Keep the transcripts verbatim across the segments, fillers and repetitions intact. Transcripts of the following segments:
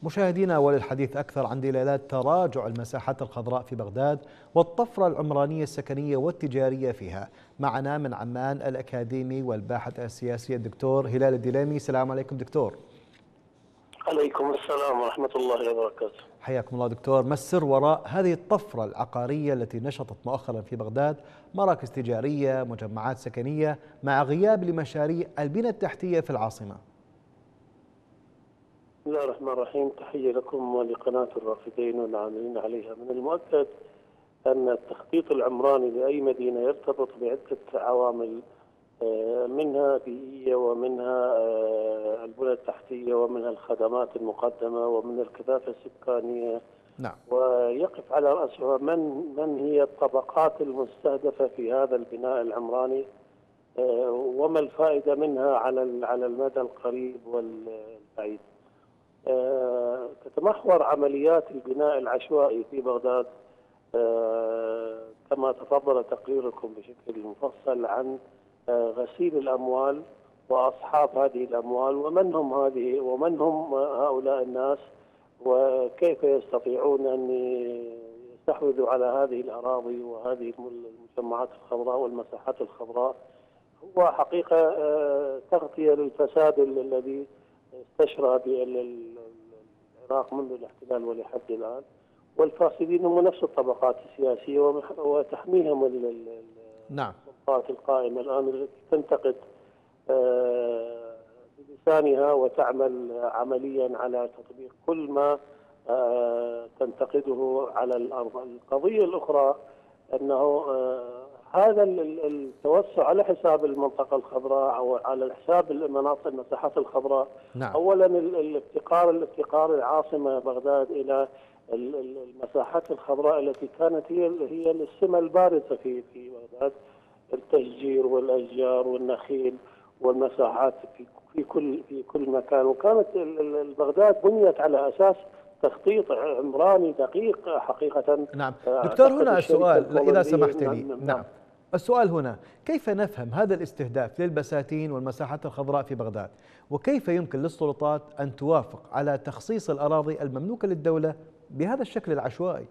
مشاهدينا، وللحديث أكثر عن دلالات تراجع المساحات الخضراء في بغداد والطفرة العمرانية السكنية والتجارية فيها، معنا من عمان الأكاديمي والباحث السياسي الدكتور هلال الدليمي. السلام عليكم دكتور. عليكم السلام ورحمة الله وبركاته. حياكم الله دكتور. ما السر وراء هذه الطفرة العقارية التي نشطت مؤخرا في بغداد؟ مراكز تجارية، مجمعات سكنية، مع غياب لمشاريع البنى التحتية في العاصمة. بسم الله الرحمن الرحيم. تحية لكم ولقناة الرافدين والعاملين عليها. من المؤكد أن التخطيط العمراني لأي مدينة يرتبط بعدة عوامل، منها بيئية ومنها البنى التحتية ومنها الخدمات المقدمة ومن الكثافة السكانية. نعم. ويقف على رأسها من من هي الطبقات المستهدفة في هذا البناء العمراني، وما الفائدة منها على على المدى القريب والبعيد. تتمحور عمليات البناء العشوائي في بغداد كما تفضل تقريركم بشكل مفصل عن غسيل الأموال وأصحاب هذه الأموال، ومن هم هذه ومن هم هؤلاء الناس، وكيف يستطيعون أن يستحوذوا على هذه الأراضي وهذه المجمعات الخضراء والمساحات الخضراء. هو حقيقة تغطية للفساد الذي استشرى بالعراق منذ الاحتلال ولحد الآن، والفاسدين هم نفس الطبقات السياسية وتحميهم نعم السلطات القائمة الآن التي تنتقد بلسانها وتعمل عمليا على تطبيق كل ما تنتقده على الأرض. القضية الأخرى أنه هذا التوسع على حساب المنطقة الخضراء أو على حساب المناطق المساحات الخضراء. نعم. أولا الافتقار الافتقار العاصمة بغداد إلى المساحات الخضراء التي كانت هي هي السمة البارزة في في بغداد، التشجير والأشجار والنخيل والمساحات في في كل في كل مكان. وكانت بغداد بنيت على أساس تخطيط عمراني دقيق حقيقة. نعم دكتور، هنا السؤال إذا سمحت لي. نعم, نعم. السؤال هنا، كيف نفهم هذا الاستهداف للبساتين والمساحات الخضراء في بغداد؟ وكيف يمكن للسلطات أن توافق على تخصيص الأراضي المملوكة للدولة بهذا الشكل العشوائي؟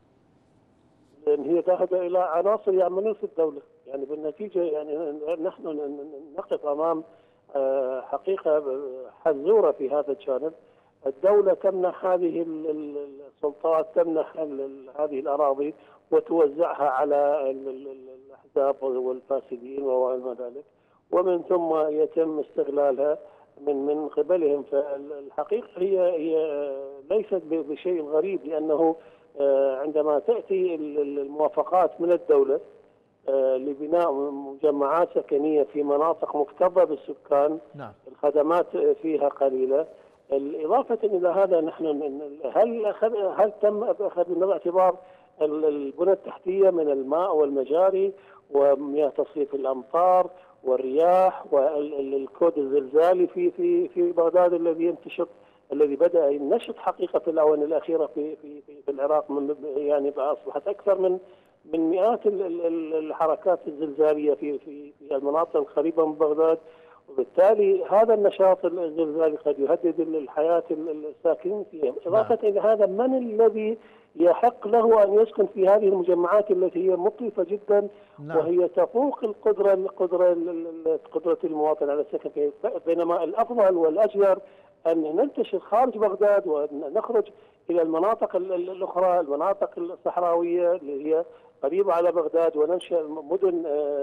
لأن هي ذاهبة إلى عناصر يعملون في الدولة، يعني بالنتيجة يعني نحن نقف أمام حقيقة حزورة في هذا الجانب. الدولة تمنح هذه السلطات، تمنح هذه الأراضي وتوزعها على الأحزاب والفاسدين وما ذلك، ومن ثم يتم استغلالها من من قبلهم. فالحقيقة هي هي ليست بشيء غريب، لأنه عندما تأتي الموافقات من الدولة لبناء مجمعات سكنية في مناطق مكتظة بالسكان، نعم. الخدمات فيها قليلة. إضافة إلى هذا، نحن هل أخذ هل تم أخذنا باعتبار البنى التحتية من الماء والمجاري ومياه تصريف الأمطار والرياح والكود الزلزالي في في في بغداد الذي ينتشر، الذي بدأ ينشط حقيقة في الآونة الأخيرة في في في العراق، من يعني أصبحت أكثر من من مئات الحركات الزلزالية في في في المناطق القريبة من بغداد. وبالتالي هذا النشاط الزلزالي قد يهدد الحياة الساكنين فيها. إضافة إلى هذا، من الذي يحق له أن يسكن في هذه المجمعات التي هي مكلفة جدا؟ نعم. وهي تفوق القدرة القدرة قدرة المواطن على السكن فيها، بينما الأفضل والأجدر أن ننتشر خارج بغداد ونخرج إلى المناطق الأخرى، المناطق الصحراوية اللي هي قريبة على بغداد، وننشأ مدن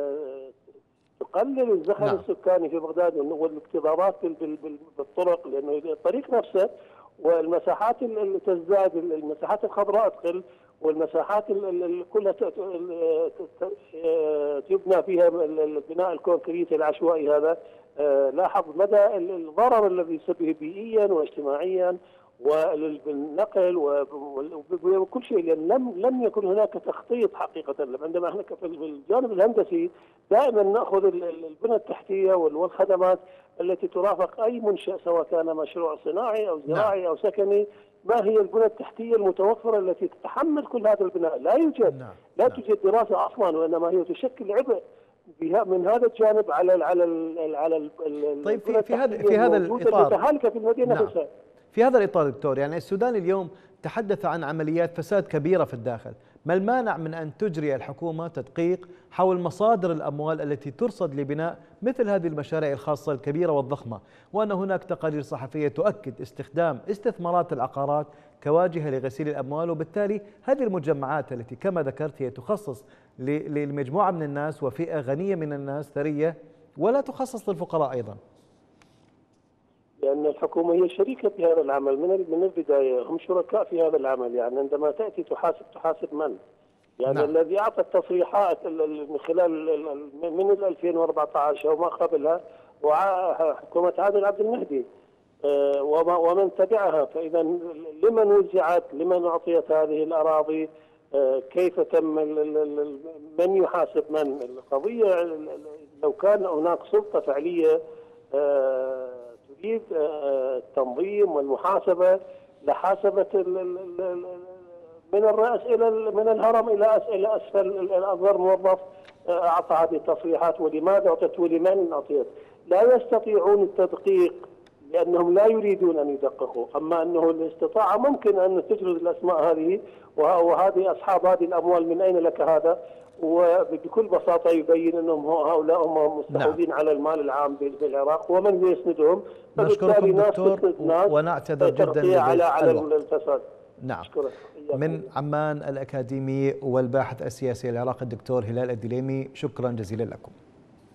تقلل الزخم نعم. السكاني في بغداد والاكتظاظات بالطرق، لأنه الطريق نفسه والمساحات اللي تزداد، المساحات الخضراء تقل، والمساحات كلها تبنى فيها البناء الكونكريتي العشوائي هذا. لاحظ مدى الضرر الذي يسببه بيئيا واجتماعيا والنقل وكل شيء، لأن لم لم يكن هناك تخطيط حقيقة. عندما احنا في الجانب الهندسي دائما ناخذ البنى التحتية والخدمات التي ترافق اي منشأ، سواء كان مشروع صناعي او زراعي او سكني. ما هي البنى التحتية المتوفرة التي تتحمل كل هذا البناء؟ لا يوجد. نعم. لا نعم. توجد دراسة اصلا، وانما هي تشكل عبء من هذا الجانب على ال على ال على ال طيب في في هذا في هذا الاطار في المدينة نعم. نفسها. في هذا الإطار دكتور، يعني السودان اليوم تحدث عن عمليات فساد كبيرة في الداخل، ما المانع من أن تجري الحكومة تدقيق حول مصادر الأموال التي ترصد لبناء مثل هذه المشاريع الخاصة الكبيرة والضخمة، وأن هناك تقارير صحفية تؤكد استخدام استثمارات العقارات كواجهة لغسيل الأموال، وبالتالي هذه المجمعات التي كما ذكرت هي تخصص لمجموعة من الناس وفئة غنية من الناس ثرية ولا تخصص للفقراء أيضا. لأن الحكومة هي شريكة في هذا العمل من من البداية، هم شركاء في هذا العمل. يعني عندما تأتي تحاسب تحاسب من؟ يعني نعم. الذي أعطى التصريحات من خلال من ألفين وأربعة عشر وما قبلها وحكومة عادل عبد المهدي ومن تبعها. فإذا لمن وزعت؟ لمن أعطيت هذه الأراضي؟ كيف تم؟ من يحاسب من؟ القضية لو كان هناك سلطة فعلية تريد التنظيم والمحاسبة لحاسبت من الرأس إلى من الهرم إلى إلى أسفل أصغر موظف أعطى هذه التصريحات، ولماذا أعطت ولمن أعطيت. لا يستطيعون التدقيق لأنهم لا يريدون أن يدققوا، أما أنه الاستطاعة ممكن أن تجرد الأسماء هذه وهذه أصحاب هذه الأموال من أين لك هذا، وبكل بساطة يبين أنهم هؤلاء هم مستحوذين نعم. على المال العام في العراق ومن يسندهم. نشكركم دكتور ونعتذر جدا على على الفساد. نعم. من عمان الأكاديمي والباحث السياسي العراقي الدكتور هلال الدليمي، شكرا جزيلا لكم.